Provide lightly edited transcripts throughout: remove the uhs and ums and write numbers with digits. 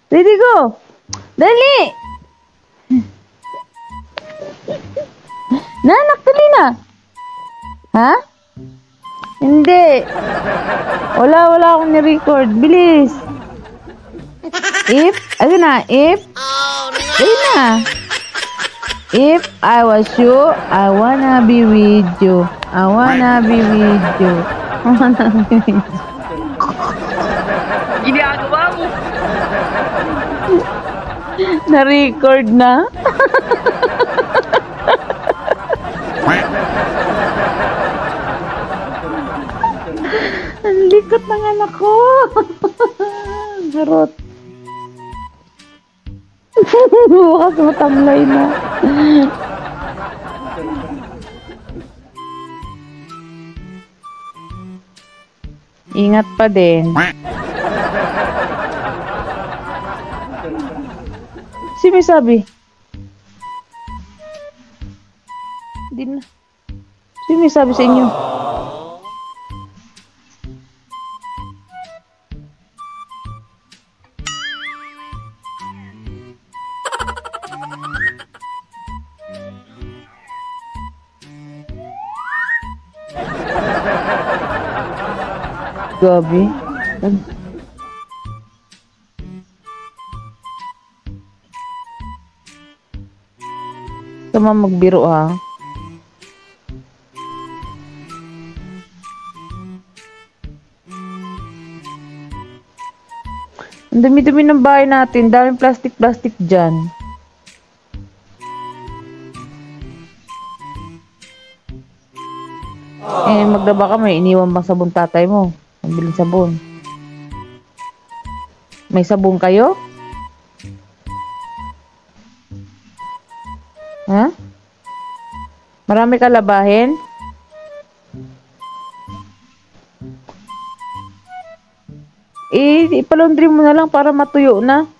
Ready, go! Dali! Nanak, dali na! Ha? Hindi. Wala akong ni-record. Bilis. If, ano na, if, dali na. If I was you, I wanna be with you. I wanna be with you. I wanna be with you. Ginagawa mo. Na-record na? Ang likot ng anak ko. Garot. Bukas matamlay na. Ingat pa din. Si may sabi? Hindi na. Si may sabi sa inyo? Gabi. Tama magbiro ha. Ang dami-dami ng bahay natin. Daming plastic dyan. Magdaba ka, may iniwan bang sabon tatay mo? Pambiling sabon. May sabon kayo? Ha? Marami ka labahin? Ipalaundry mo na lang para matuyo na.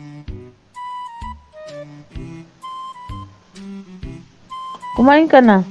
Kumain ka na.